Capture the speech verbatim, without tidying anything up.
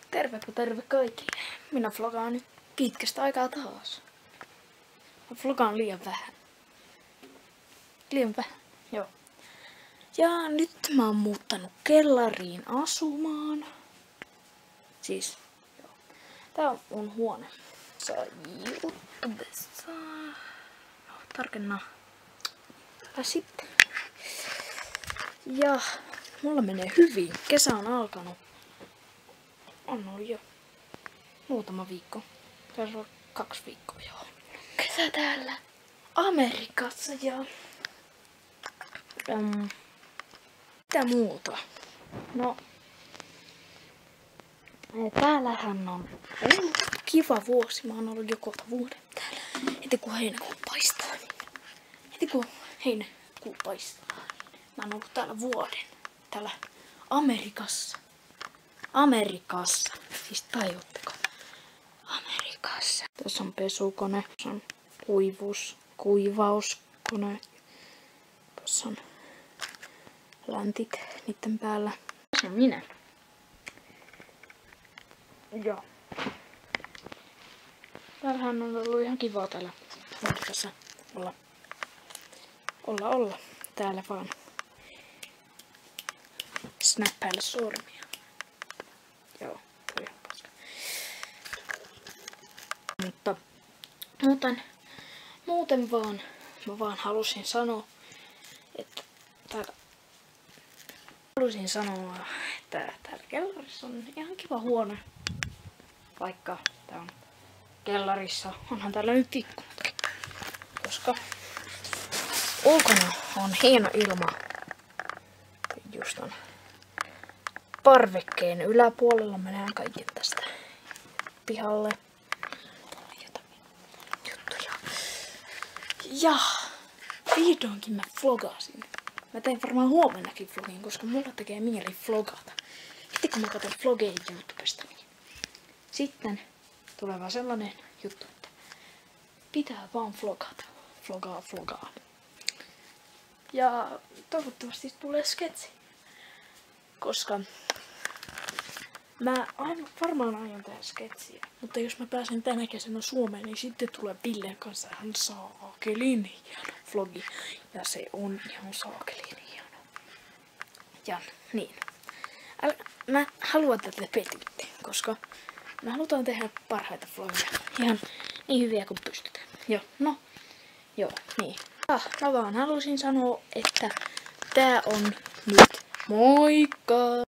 Tervepä terve kaikille. Minä vlogaan nyt pitkästä aikaa taas. Mä vlogaan liian vähän. Liian vähän, joo. Ja nyt mä oon muuttanut kellariin asumaan. Siis, joo. Tää on mun huone. Saa YouTubessa. No, tarkenna. Ja sitten. Ja mulla menee hyvin. Kesä on alkanut. On ollut jo muutama viikko. Taisi olla kaksi viikkoa joo. Kesä täällä Amerikassa ja... Um, mitä muuta? No... Täällähän on ollut kiva vuosi. Mä oon ollut joka vuoden täällä. Heti kun heinäkuu paistaa. Niin... Heti kun heinäkuu paistaa. Mä oon ollut täällä vuoden. Täällä Amerikassa. Amerikassa. Siis tajutteko? Amerikassa. Tässä on pesukone. Tässä on kuivus, kuivauskone. Tässä on läntit niiden päällä. Tässä on minä. Joo. Täällähän on ollut ihan kivaa täällä Amerikassa olla. Olla, olla. Täällä vaan snappailla sormia. Joo, toi on paska. Mutta muuten, muuten vaan, mä vaan halusin sanoa, että täällä, halusin sanoa, että täällä kellarissa on ihan kiva huone. Vaikka tää on kellarissa, onhan täällä nyt ikkunatkin. Koska ulkona on hieno ilma. Just on parvekkeen yläpuolella. Mä näen kaiken tästä pihalle. Jotakin juttuja. Ja vihdoinkin mä vlogasin. Mä teen varmaan huomennakin vlogin, koska mulla tekee mieli vlogata. Heti kun mä katson vlogeja YouTubesta, niin sitten tulee vaan sellainen juttu, että pitää vaan vlogata. Vlogaa, vlogaa. Ja toivottavasti tulee sketsi. Koska mä aivan varmaan aion tehdä sketsiä. Mutta jos mä pääsen tänä kesänä Suomeen, niin sitten tulee Villen kanssa ihan saakelin hieno vlogi. Ja se on ihan saakelin hieno. Ja niin. Äl, mä haluan, että te petitte, koska me halutaan tehdä parhaita vlogeja. Ihan niin hyviä kuin pystytään. Joo, no. Joo, niin. Ah, mä vaan halusin sanoa, että tää on nyt moikka!